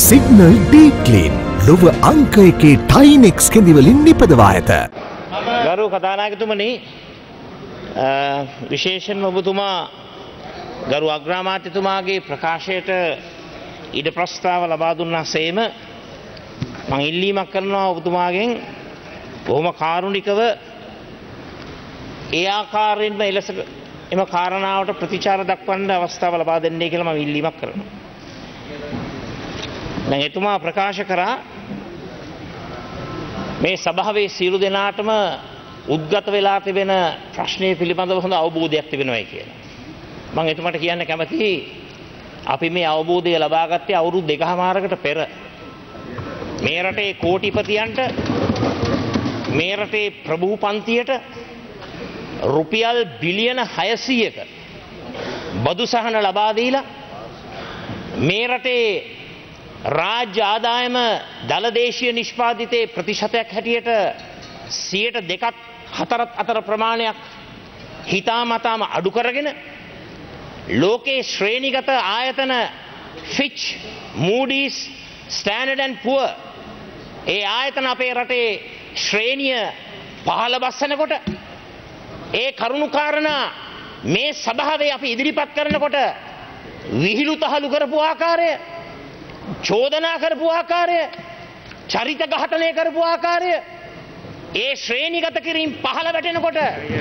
Signal deep clean ලොව අංක එකේ ටයිනෙක්ස් කෙඳිවලින් නිපදවා ඇත. ගරු කතානායකතුමනි, විශේෂයෙන්ම ඔබතුමා ගරු අග්‍රාමාත්‍යතුමාගේ ප්‍රකාශයට ඉඩ ප්‍රස්තාව ලබා දුන්නාseම මම ඉල්ලීමක් කරනවා ඔබතුමාගෙන් බොහොම කාරුණිකව ඒ ආකාරයෙන්ම එලෙස එම කාරණාවට ප්‍රතිචාර දක්වන්න අවස්ථාව ලබා දෙන්නේ කියලා මම ඉල්ලීමක් කරනවා. දැන් එතුමා ප්‍රකාශ කරා මේ සභාවේ සියලු දෙනාටම උද්ගත වෙලා තිබෙන ප්‍රශ්නය පිළිබඳව හොඳ අවබෝධයක් තිබෙනවායි කියලා. මම එතුමාට කියන්න කැමතියි අපි මේ අවබෝධය ලබා ගත්තේ අවුරුදු 2කමාරකට පෙර. මේ රටේ කෝටිපතියන්ට මේ රටේ ප්‍රභූ පන්තියට රුපියල් බිලියන 600ක බදු සහන ලබා දීලා මේ රටේ රාජ්‍ය ආදායම දලදේශීය නිෂ්පාදිතයේ ප්‍රතිශතයක් හැටියට 2%ක් 4% ප්‍රමාණයක් හිතාමතාම අඩු කරගෙන ලෝකේ ශ්‍රේණිගත ආයතන Fitch, Moody's, Standard and Poor ඒ ආයතන අපේ රටේ ශ්‍රේණිය පහළ බස්සනකොට ඒ කරුණු කාරණා මේ සභාවේ අපි ඉදිරිපත් කරනකොට විහිළු තහළු කරපු ආකාරය, චෝදනා කරපු ආකාරය, චරිත ඝාතනය කරපු ආකාරය, ඒ ශ්‍රේණිගත කිරීම පහළ වැටෙනකොට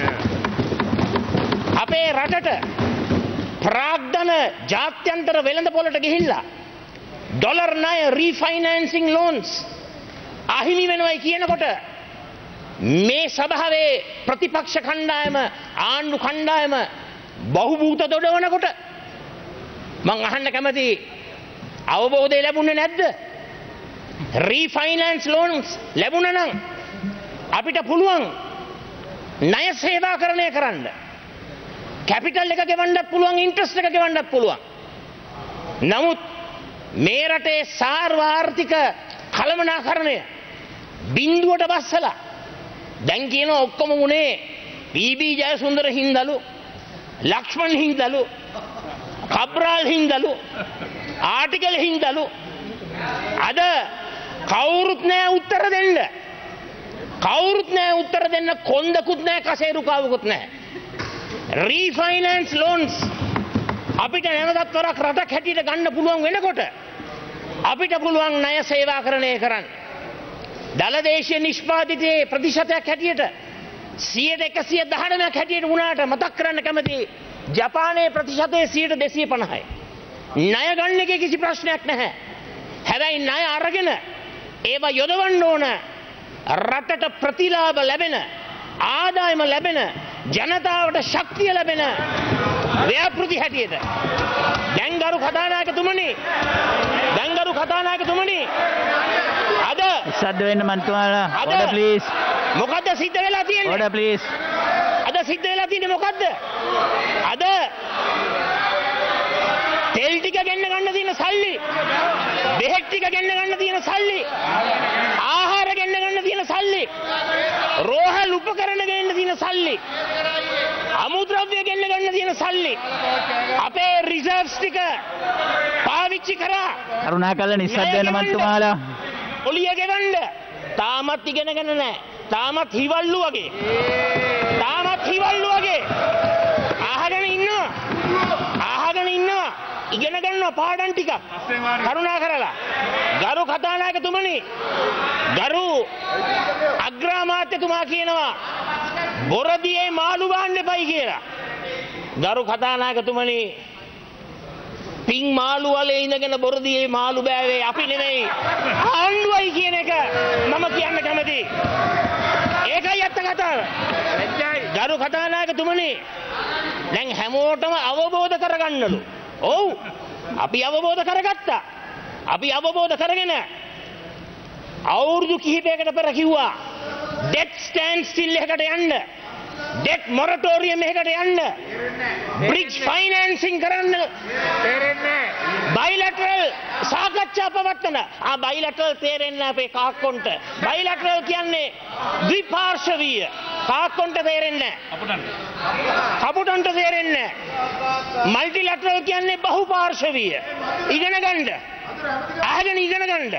අපේ රටට ප්‍රාග්ධන ජාත්‍යන්තර වෙළඳපොළට ගිහිල්ලා ඩොලර් ණය රීෆයිනෑන්සිං ලෝන්ස් අහිමි වෙනවයි කියනකොට මේ සභාවේ ප්‍රතිපක්ෂ කණ්ඩායම, ආණ්ඩු කණ්ඩායම බහුබූත දොඩවනකොට මං අහන්න කැමති අවබෝධය ලැබුණේ නැද්ද? රීෆයිනෑන්ස් ලෝන්ස් ලැබුණා නම් අපිට පුළුවන් ණය සේවාකරණය කරන්න. කැපිටල් එක ගෙවන්නත් පුළුවන්, ඉන්ට්‍රස්ට් එක ගෙවන්නත් පුළුවන්. නමුත් මේ රටේ සාර්වාර්ථික කළමනාකරණය බිඳුවට බස්සලා දැන් කියන ඔක්කොම උනේ පී.බී. ජයසුන්දර හින්දලු, ලක්ෂ්මන් හින්දලු, කබ්‍රාල් හින්දලු, ආටිකල් හින්දලු. අද කවුරුත් නෑ උත්තර දෙන්න. කවුරුත් නෑ උත්තර දෙන්න. කොන්දකුත් නෑ, කසේරුකාවකුත් නෑ. රීෆයිනෑන්ස් ලෝන්ස් අපිට නැවතත් වරක් රටක් හැටියට ගන්න පුළුවන් වෙනකොට අපිට පුළුවන් ණය සේවාකරණය කරන්න. දලදේශීය නිෂ්පාදිතයේ ප්‍රතිශතයක් හැටියට 119ක් හැටියට වුණාට මතක් කරන්න කැමති ජපානයේ ප්‍රතිශතය 250යි. ණය ගන්න එකේ කිසි ප්‍රශ්නයක් නැහැ. හැබැයි ණය අරගෙන ඒවා යොදවන්න ඕන රටට ප්‍රතිලාභ ලැබෙන, ආදායම ලැබෙන, ජනතාවට ශක්තිය ලැබෙන ව්‍යාපෘති හැටියට. දැන් ගරු කතානායකතුමනි අද සද්ද වෙන්න මන්තුමාලා ඕඩර් ප්ලීස්. මොකද්ද සිද්ධ වෙලා තියෙන්නේ? Order please. අද සිද්ධ වෙලා තියෙන්නේ මොකද්ද? අද තෙල් ටික ගෙන්න ගන්න තියෙන සල්ලි, බෙහෙත් ටික ගෙන්න ගන්න තියෙන සල්ලි, ආහාර ගෙන්න ගන්න තියෙන සල්ලි, රෝහල් උපකරණ ගෙන්න තියෙන සල්ලි, අමුද්‍රව්‍ය ගෙන්න ගන්න තියෙන සල්ලි, අපේ රිසර්ව්ස් ටික පාවිච්චි කරා. කරුණාකරලා නිස්සද්ද වෙන්න මන්තුමාලා. ඔලිය ගෙවන්න තාමත් ඉගෙනගෙන නැහැ. තාමත් හිවල්ලු වගේ. අහගෙන ඉන්නවා. ඉගෙන ගන්නවා පාඩම් ටික. කරුණා කරලා ගරු කතානායකතුමනි, ගරු අග්‍රාමාත්‍යතුමා කියනවා බොරදියේ මාළු බාන්න එපයි කියලා. ගරු කතානායකතුමනි, පිං මාළු වලේ ඉඳගෙන බොරදියේ මාළු බෑවේ අපි නෙමෙයි, ආණ්ඩුවයි කියන එක මම කියන්න කැමතියි. ඒකයි ඇත්ත කතාව. ගරු කතානායකතුමනි, දැන් හැමෝටම අවබෝධ කරගන්නලු. ඔව්, අපි අවබෝධ කරගත්තා. අපි අවබෝධ කරගෙන අවුරුදු කිහිපයකට පෙර කිව්වා ඩෙට් ස්ටෑන්ඩ් ස්ටිල් එකකට යන්න, ඩෙට් මොරටෝරියම් එකකට යන්න, බ්‍රිජ් ෆයිනෑන්සිං කරන්න, බයිලැටරල් සාකච්ඡා පවත්වන. බයිලැටරල් තේරෙන්නේ අපේ කාක්කොන්ට. බයිලැටරල් කියන්නේ ද්විපාර්ශවීය. කාක්කොන්ට තේරෙන්නේ නැහැ. කපුටන්ට තේරෙන්නේ නැහැ. මල්ටිලැටරල් කියන්නේ බහුපාර්ශවීය. ඉගෙන ගන්න. අහගෙන ඉගෙන ගන්න.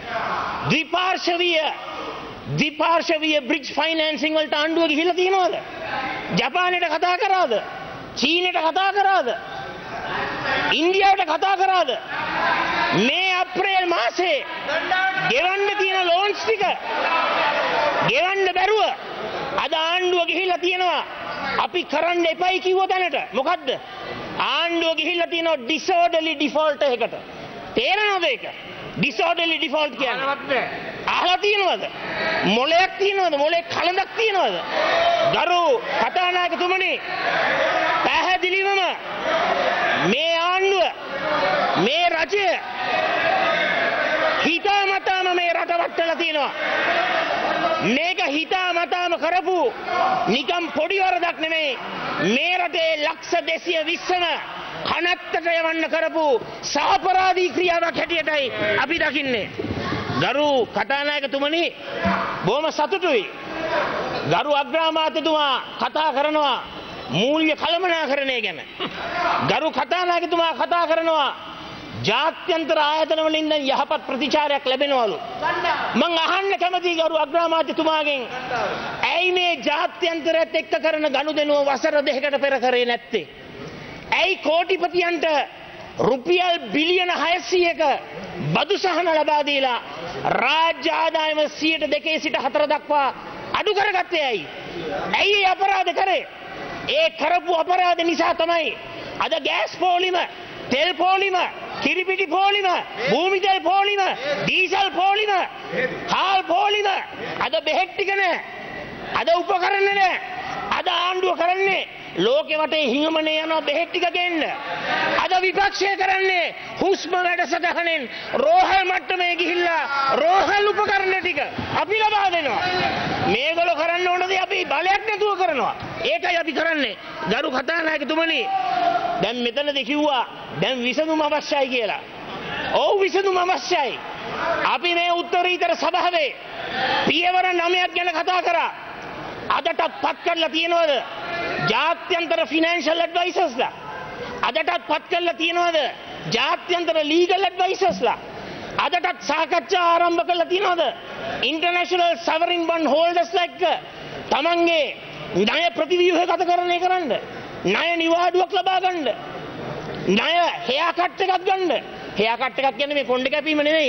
ද්විපාර්ශවීය බ්‍රිජ් ෆයිනෑන්සිං වලට ආණ්ඩුව ගිහිල්ලා තියෙනවද? ජපානයට කතා කරාද? චීනයට කතා කරාද? ඉන්දියාවට කතා කරාද? මේ අප්‍රේල් මාසේ ගෙවන්න තියෙන ලෝන්ස් ටික ගෙවන්න බැරුව අද ආණ්ඩුව ගිහිල්ලා තියෙනවා අපි කරන්න එපයි කිව්ව තැනට. මොකද්ද? ආණ්ඩුව ගිහිල්ලා තියෙනවා disorderly default එකකට. තේරෙනවද ඒක? disorderly default කියන්නේ අහලා තියෙනවද? මොලයක් තියෙනවද? මොලේ කලඳක් තියෙනවද? ගරු කතානායකතුමනි, පැහැදිලිවම මේ ආණ්ඩුව මේ රජය හිතාමතාම මේ රට වටලා තියෙනවා. මේක හිතාමතාම කරපු නිකම් පොඩි වරදක් නෙමෙයි. මේ රටේ ලක්ෂ 220ම කනත්තට යවන්න කරපු සාපරාධී ක්‍රියාවක් හැටියටයි අපි දකින්නේ. ගරු කතානායකතුමනි, බොහොම සතුටුයි. ගරු අග්‍රාමාත්‍යතුමා කතා කරනවා මූල්‍ය කළමනාකරණය ගැන. ගරු කතානායකතුමා කතා කරනවා ජාත්‍යන්තර ආයතන වලින් දැන් යහපත් ප්‍රතිචාරයක් ලැබෙනවලු. මං අහන්න කැමතියි ගරු අග්‍රාමාත්‍යතුමාගෙන්, ඇයි මේ ජාත්‍යන්තරයත් එක්ක කරන ගනුදෙනුව වසර 2කට පෙර කරේ නැත්තේ? ඇයි කෝටිපතියන්ට රුපියල් බිලියන 600ක බදු සහන ලබා දීලා රාජ්‍ය ආදායම 2% සිට 4 දක්වා අඩු කරගත්තේ ඇයි? ඇයි ඒ අපරාධ කරේ? ඒ කරපු අපරාධ නිසා තමයි අද ගෑස් පෝලිම, තෙල් පෝලිම, කිරිපිටි පෝලිම, භූමි තෙල් පෝලිම, ඩීසල් පෝලිම, හාල් පෝලිම, අද බෙහෙත් ටික නැහැ, අද උපකරණ නැහැ. අද ආණ්ඩුව කරන්නේ ලෝකෙ වටේ හිඟමනේ යනවා බෙහෙත් ටික ගේන්න. අද විපක්ෂය කරන්නේ හුස්ම වැඩසටහනෙන් රෝහල් මට්ටමේ ගිහිල්ලා රෝහල් උපකරණ ටික අපි ලබා දෙනවා. මේගොල්ලෝ කරන්න ඕන දේ අපි බලයක් නැතුව කරනවා. ඒකයි අපි කරන්නේ. ගරු කතානායකතුමනි, දැන් මෙතනදී කිව්වා දැන් විසඳුම අවශ්‍යයි කියලා. ඔව් විසඳුම අවශ්‍යයි. අපි මේ උත්තරීතර සභාවේ පියවර 9ක් ගැන කතා කරා. අදටත් පත් කරලා තියෙනවද ජාත්‍යන්තර ෆිනෑන්ෂල් ඇඩ්වයිසර්ස්ලා? අදටත් පත් කරලා තියෙනවද ජාත්‍යන්තර ලීගල් ඇඩ්වයිසර්ස්ලා? අදටත් සාකච්ඡා ආරම්භ කරලා තියෙනවද ඉන්ටර්නැෂනල් සවරින් බොන්ඩ් හෝල්ඩර්ස්ලා එක්ක තමන්ගේ ණය ප්‍රතිව්‍යුහගතකරණය කරන්න, ණය නිවාඩුවක් ලබා ගන්න, ණය හෙයා කට් එකක් ගන්න. හෙයා කට් එකක් කියන්නේ මේ කොණ්ඩේ කැපීම නෙවෙයි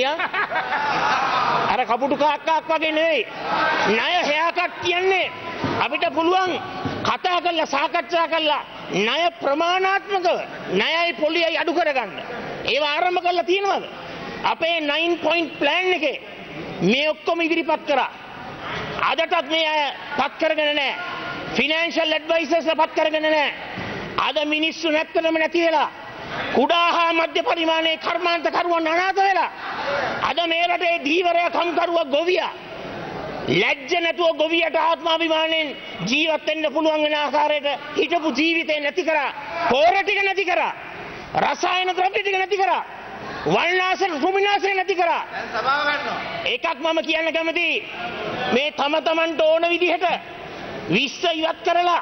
අර කපුටු කාක්කාක් වගේ නෙවෙයි. ණය හෙයා කට් කියන්නේ අපිට පුළුවන් කතා කරලා සාකච්ඡා කරලා ණය ප්‍රමාණාත්මකව ණයයි පොලියයි අඩු කරගන්න. ඒව ආරම්භ කරලා තියෙනවද? අපේ 9 point plan එකේ මේ ඔක්කොම ඉදිරිපත් කරා. අදටත් මේ අය පත් කරගෙන නැහැ. ෆිනෑන්ෂල් ඇඩ්වයිසර්ස්ලා පත් කරගෙන නැහැ. අද මිනිස්සු නැත්තටම නැති වෙලා කුඩා හා මධ්‍ය පරිමාණයේ කර්මාන්තකරුවන් අනාථ වෙලා අද මේ රටේ ධීවරයා කම්කරුවා ගොවියා ලැජ්ජ නැතුව ගොවියට ආත්මාභිමානයෙන් ජීවත් වෙන්න පුළුවන් වෙන ආකාරයට හිටපු ජීවිතේ නැති කරා, පෝර ටික නැති කරා, රසායන ද්‍රව්‍ය ටික නැති කරා, වල්නාශක කෘමිනාශක නැති කරා. එකක් මම කියන්න කැමතියි, මේ තමන්ට ඕන විදිහට 20 ඉවත් කරලා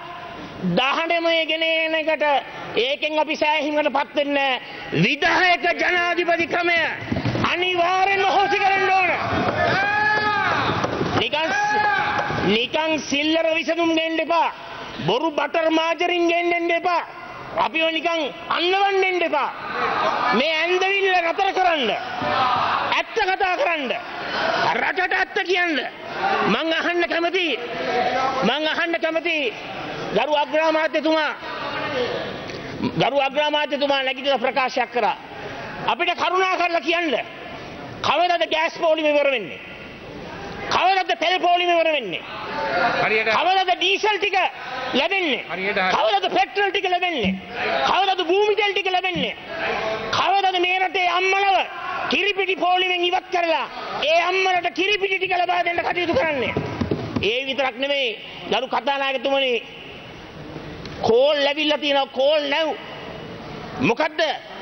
19 ගෙන එන එකට ඒකෙන් අපි සෑහීමකටපත් වෙන්නේ නැහැ. විධායක ජනාධිපති ක්‍රමය අනිවාර්යෙන්ම හොසි කරන්න ඕන. නිකන් සිල්ලර විසඳුම් දෙන්න එපා. බොරු බටර් මාජරින් ගෙන්නන්න එපා. අපිව නිකන් අල්ලවන්න එන්න එපා. මේ ඇන්දවිල්ල නතර කරන්න. ඇත්ත කතා කරන්න. රටට ඇත්ත කියන්න. මං අහන්න කැමතියි ගරු අග්‍රාමාත්‍යතුමා නැගිටලා ප්‍රකාශයක් කරා. අපිට කරුණා කරලා කියන්න. කවදාද ගෑස් පෝලිම ඉවර වෙන්නේ? කවදාද තෙල් පෝලිම ඉවර වෙන්නේ? කවදාද ඩීසල් ටික ලැබෙන්නේ? කවදාද පෙට්‍රල් ටික ලැබෙන්නේ? කවදාද භූමි තෙල් ටික ලැබෙන්නේ? කවදාද මේ රටේ අම්මලව කිරිපිටි පෝලිමෙන් ඉවත් කරලා ඒ අම්මලට කිරිපිටි ටික ලබා දෙන්න කටයුතු කරන්නේ? ඒ විතරක් නෙමෙයි ගරු කතානායකතුමනි, කෝල් ලැබිලා තියෙනවා. කෝල් නැව් මොකද්ද?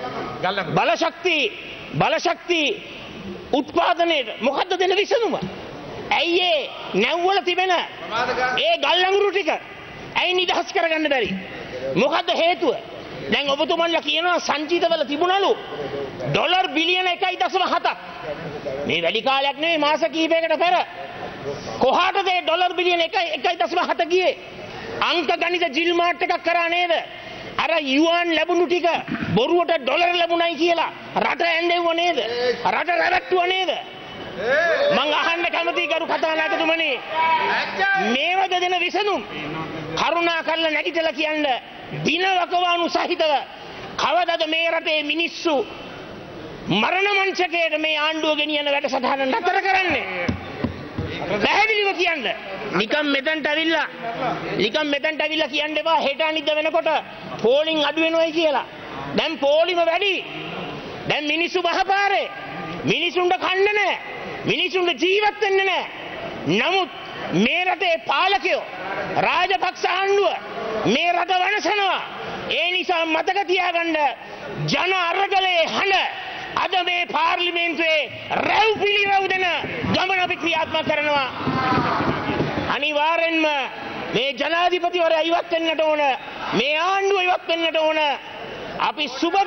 බලශක්ති උත්පාදනයේ මොකද්ද දෙන විසඳුම? ඇයි ඒ නැව්වල තිබෙන ඒ ගල් අඟුරු ටික ඇයි නිදහස් කරගන්න බැරි? මොකද්ද හේතුව? දැන් ඔබතුමන්ලා කියනවා සංචිතවල තිබුණලු ඩොලර් බිලියන 1.7ක් මේ වැඩි කාලයක් නෙවෙයි මාස කිහිපයකට පෙර කොහාටද ඒ ඩොලර් බිලියන 1.7 ගියේ අංක ගණිත ජිල් මාට් එකක් කරා නේද අර යුවන් ලැබුණු ටික බොරුවට ඩොලර් ලැබුණයි කියලා රට ඇඬෙව්ව නේද රට රැවට්ටුව නේද මං අහන්න කැමතියි ගරු කතානායකතුමනි මේ වගේ දෙන විසඳුම් කරුණා කරලා නැගිටලා කියන්න දිනවකවානු සහිතව කවදද මේ රටේ මිනිස්සු මරණ මංචකයට මේ ආණ්ඩුව ගෙනියන වැඩසටහන නතර කරන්නේ පැහැදිලිව කියන්න නිකම් මෙතනට ඇවිල්ලා කියන්න එපා හෙට අනිද්දා වෙනකොට පෝලිං අඩු වෙනවයි කියලා දැන් පෝලිම වැඩි දැන් මිනිස්සු බහපාරේ මිනිසුන්ට කන්න නැහැ මිනිසුන්ට ජීවත් වෙන්න නැහැ නමුත් මේ රටේ පාලකයෝ රාජපක්ෂ ආණ්ඩුව මේ රට වනසනවා ඒ නිසා මතක තියාගන්න ජන අරගලේ හඬ අද මේ පාර්ලිමේන්තුවේ රැව් පිළිරව් දෙන ගමන අපි ක්‍රියාත්මක කරනවා අනිවාර්යෙන්ම මේ ජනාධිපතිවරයා ඉවත් වෙන්නට ඕන මේ ආණ්ඩුව ඉවත් වෙන්නට ඕන අපි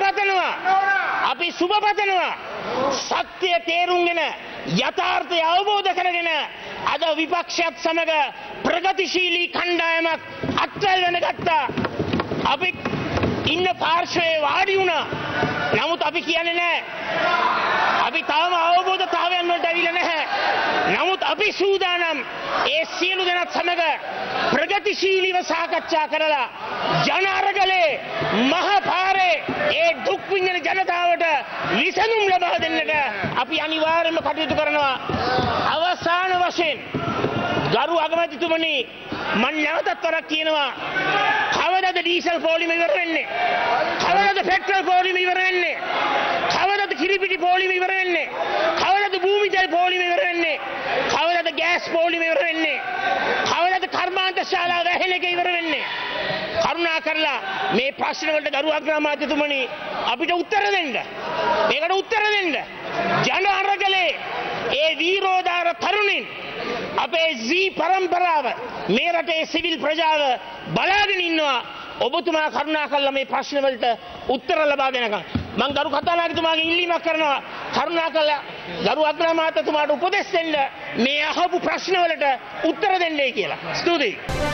සුබ පතනවා සත්‍ය තේරුම්ගෙන යථාර්ථය අවබෝධ කරගෙන අද විපක්ෂයත් සමග ප්‍රගතිශීලී කණ්ඩායමක් අත්වැල් ගත්තා අපි ඉන්න පාර්ශ්වයේ වාඩි වුණා නමුත් අපි කියන්නේ නැහැ අපි තාම අවබෝධතාවයන් වලට ඇවිල්ලා නැහැ නමුත් අපි සූදානම් ඒ සියලු දෙනාත් සමග ප්‍රගතිශීලීව සාකච්ඡා කරලා ජන අරගලේ මහ පාරේ ඒ දුක් විඳින ජනතාවට විසඳුම් ලබා දෙන්නට අපි අනිවාර්යයෙන්ම කටයුතු කරනවා අවසාන වශයෙන් ගරු අගමැතිතුමනි මම නැවතත් වරක් කියනවා කවදද ඩීසල් පොලිම ඉවර වෙන්නේ කවදද පෙට්‍රල් පොලිම ඉවර වෙන්නේ කවදද කිරිපිටි පොලිම ඉවර වෙන්නේ කවදද භූමි ජල පොලිම ඉවර වෙන්නේ කවදද ගෑස් පොලිම ඉවර වෙන්නේ කවදද කර්මාන්ත ශාලා වැහෙන එක ඉවර වෙන්නේ කරුණා කරලා මේ ප්‍රශ්න වලට ගරු අග්‍රාමාත්‍යතුමනි අපිට උත්තර දෙන්න මේකට උත්තර දෙන්න ජන අරගලේ ඒ වීරෝදාර තරුණින් අපේ ජී පරම්පරාව මේ රටේ සිවිල් ප්‍රජාව බලාගෙන ඉන්නවා ඔබතුමා කරුණා කරලා මේ ප්‍රශ්න වලට උත්තර ලබා දෙනකම් මම ගරු කතානායකතුමාගෙන් ඉල්ලීමක් කරනවා කරුණා කරලා ගරු අග්‍රාමාත්‍යතුමාට උපදෙස් දෙන්න මේ අහපු ප්‍රශ්න වලට උත්තර දෙන්නයි කියලා ස්තුතියි